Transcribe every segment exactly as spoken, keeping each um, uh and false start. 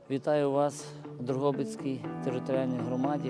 Вітаю вас в Дрогобицькій територіальній громаді.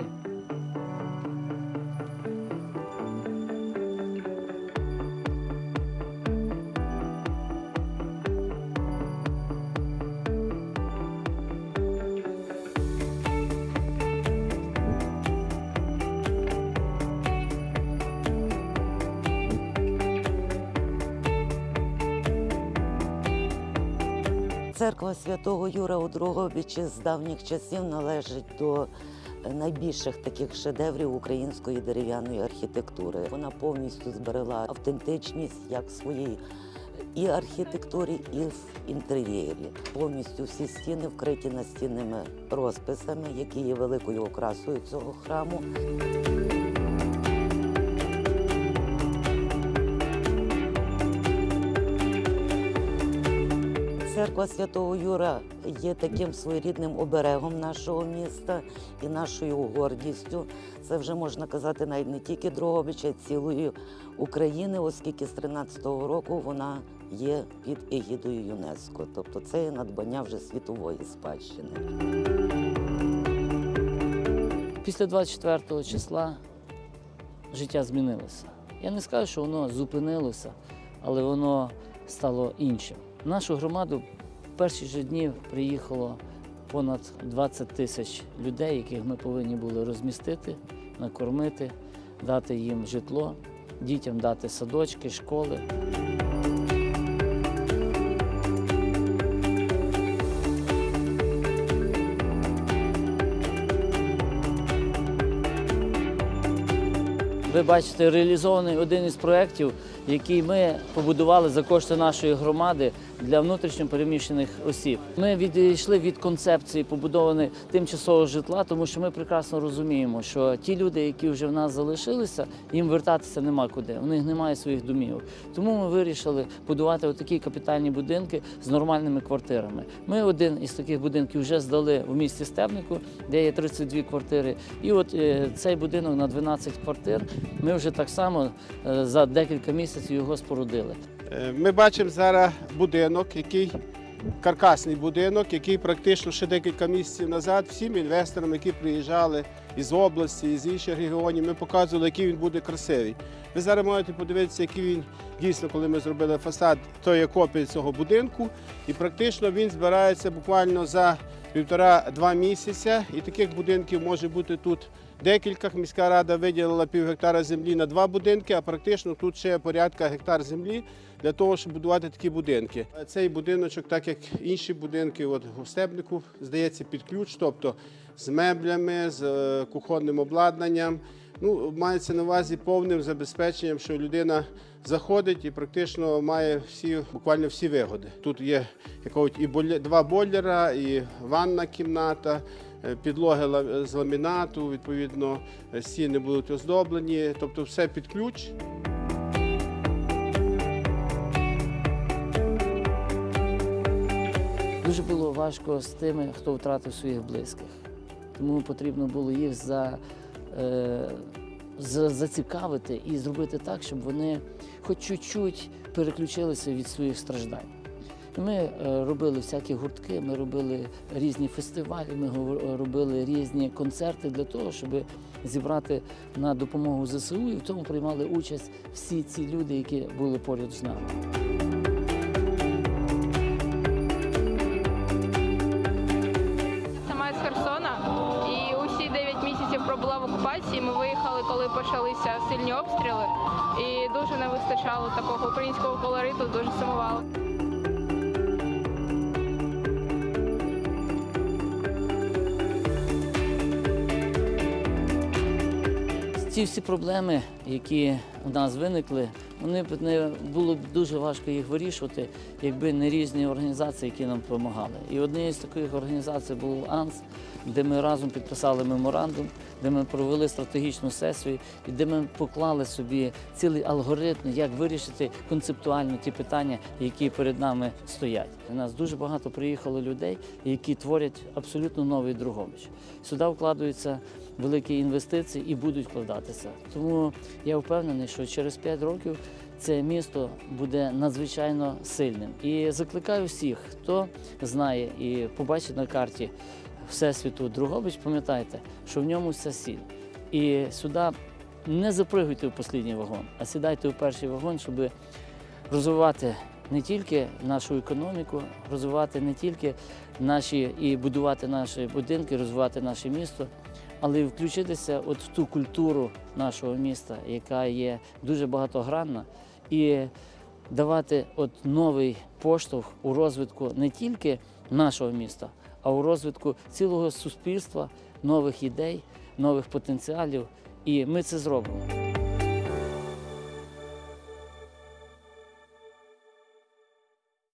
Церква Святого Юра у Дрогобичі з давніх часів належить до найбільших таких шедеврів української дерев'яної архітектури. Вона повністю зберегла автентичність як в своїй і архітектурі, і в інтер'єрі. Повністю всі стіни вкриті настінними розписами, які є великою окрасою цього храму. Церква Святого Юра є таким своєрідним оберегом нашого міста і нашою гордістю. Це вже можна казати навіть не тільки Дрогобича, а цілої України, оскільки з тринадцятого року вона є під егідою ЮНЕСКО. Тобто це є надбання вже світової спадщини. Після двадцять четвертого числа життя змінилося. Я не скажу, що воно зупинилося, але воно стало іншим. В нашу громаду в перші ж дні приїхало понад двадцять тисяч людей, яких ми повинні були розмістити, накормити, дати їм житло, дітям дати садочки, школи. Ви бачите, реалізований один із проєктів, який ми побудували за кошти нашої громади для внутрішньо переміщених осіб. Ми відійшли від концепції побудованої тимчасового житла, тому що ми прекрасно розуміємо, що ті люди, які вже в нас залишилися, їм вертатися нема куди, у них немає своїх домівок. Тому ми вирішили будувати отакі капітальні будинки з нормальними квартирами. Ми один із таких будинків вже здали в місті Стебнику, де є тридцять дві квартири. І от е, цей будинок на дванадцять квартир ми вже так само е, за декілька місяців його спорудили. Ми бачимо зараз будинок, який каркасний будинок, який практично ще декілька місяців назад всім інвесторам, які приїжджали із області, із інших регіонів, ми показували, який він буде красивий. Ви зараз можете подивитися, який він дійсно, коли ми зробили фасад, то є копія цього будинку, і практично він збирається буквально за півтора-два місяця, і таких будинків може бути тут декілька. Міська рада виділила пів гектара землі на два будинки, а практично тут ще порядка гектар землі для того, щоб будувати такі будинки. Цей будиночок, так як інші будинки от у Стебнику, здається під ключ, тобто з меблями, з кухонним обладнанням. Ну, мається на увазі повним забезпеченням, що людина заходить і практично має всі, буквально всі вигоди. Тут є і бойлер, два бойлера, і ванна кімната, підлоги з ламінату, відповідно, стіни будуть оздоблені, тобто все під ключ. Дуже було важко з тими, хто втратив своїх близьких. Тому потрібно було їх за, е, за, зацікавити і зробити так, щоб вони хоч чуть-чуть переключилися від своїх страждань. І ми е, робили всякі гуртки, ми робили різні фестивалі, ми робили різні концерти для того, щоб зібрати на допомогу ЗСУ, і в цьому приймали участь всі ці люди, які були поряд з нами. Пробула в окупації, ми виїхали, коли почалися сильні обстріли, і дуже не вистачало такого українського колориту, дуже сумувало. Ці всі проблеми, які у нас виникли, вони б не було б дуже важко їх вирішувати, якби не різні організації, які нам допомагали. І однією з таких організацій був АНС, де ми разом підписали меморандум, де ми провели стратегічну сесію і де ми поклали собі цілий алгоритм, як вирішити концептуально ті питання, які перед нами стоять. У нас дуже багато приїхало людей, які творять абсолютно новий Дрогобич. Сюди вкладаються великі інвестиції і будуть вкладатися. Тому я впевнений, що через п'ять років це місто буде надзвичайно сильним. І закликаю всіх, хто знає і побачить на карті Всесвіту Дрогобич, пам'ятайте, що в ньому вся сіль. І сюди не запригуйте в останній вагон, а сідайте у перший вагон, щоб розвивати не тільки нашу економіку, розвивати не тільки наші і будувати наші будинки, розвивати наше місто, але й включитися от в ту культуру нашого міста, яка є дуже багатогранна, і давати от новий поштовх у розвитку не тільки нашого міста, а у розвитку цілого суспільства, нових ідей, нових потенціалів. І ми це зробимо.